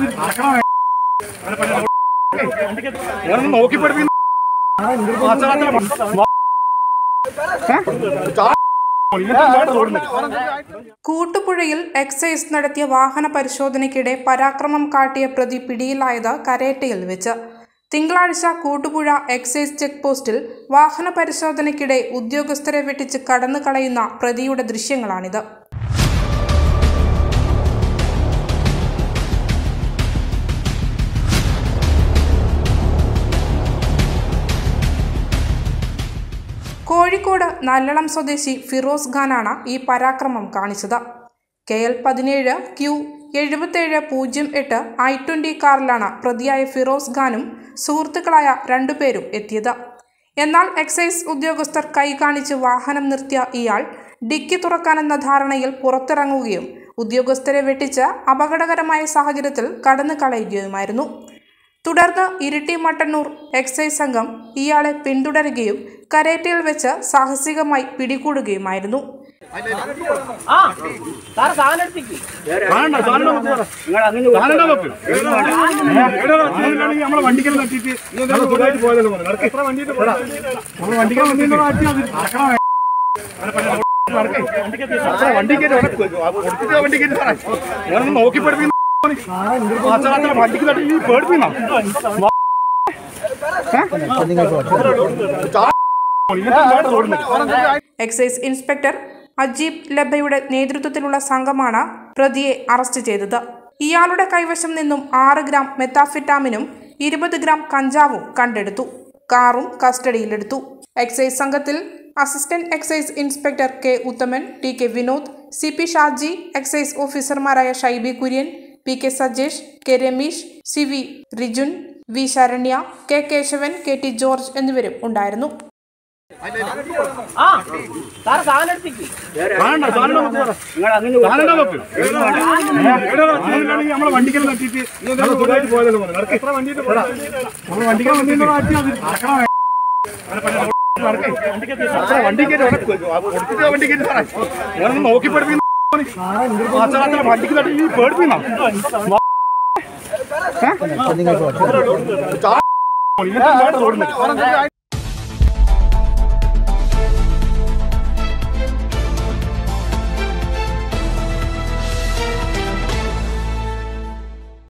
കൂട്ടുപുഴയിൽ excise നടത്തിയ വാഹന പരിശോധനയ്ക്കിടെ പരാക്രമം കാട്ടിയ പ്രതി പിടിയിലായത് കരേറ്റയിൽ വെച്ച്. തിങ്കളാഴ്ച കൂട്ടുപുഴ എക്സൈസ് ചെക്ക് പോസ്റ്റിൽ വാഹന പരിശോധനയ്ക്കിടെ ഉദ്യോഗസ്ഥരെ വെട്ടിച്ച് കടന്നു കളയുന്ന പ്രതിയുടെ ദൃശ്യങ്ങളാണിത്. കോഴിക്കോട് നല്ലളം സ്വദേശി ഫിറോസ് ഖാനാണ് ഈ പരാക്രമം കാണിച്ചത്. KL 17 Q 7708 I-20 കാറിലാണ് പ്രതിയായ ഫിറോസ് ഖാനും സുഹൃത്തുക്കളായ രണ്ടുപേരും എത്തിയത്. എന്നാൽ എക്സൈസ് ഉദ്യോഗസ്ഥർ കൈ കാണിച്ച് വാഹനം നിർത്തിയ ഇയാൾ ഡിക്കി തുറക്കാനെന്ന ധാരണയിൽ പുറത്തിറങ്ങുകയും ഉദ്യോഗസ്ഥരെ വെട്ടിച്ച് അപകടകരമായ സാഹചര്യത്തിൽ കടന്നു കളയുകയുമായിരുന്നു. തുടർന്ന് ഇരിട്ടി മട്ടന്നൂർ എക്സൈസ് സംഘം ഇയാളെ പിന്തുടരുകയും കരേറ്റയിൽ വെച്ച് സാഹസികമായി പിടികൂടുകയുമായിരുന്നു. എക്സൈസ് ഇൻസ്പെക്ടർ അജീബ് ലബയുടെ നേതൃത്വത്തിലുള്ള സംഘമാണ് പ്രതിയെ അറസ്റ്റ് ചെയ്തത്. ഇയാളുടെ കൈവശം നിന്നും 6 ഗ്രാം മെത്താഫിറ്റാമിനും 20 ഗ്രാം കഞ്ചാവും കണ്ടെടുത്തു. കാറും കസ്റ്റഡിയിലെടുത്തു. എക്സൈസ് സംഘത്തിൽ assistant excise inspector K Uthaman, TK Vinod, CP Shaji, excise ഓഫീസർമാരായ Shaibi Kurian, PK Sajesh, K Ramesh, CV Rijun, V Saranya, K Keshavan, KT George എന്നിവരും ഉണ്ടായിരുന്നു.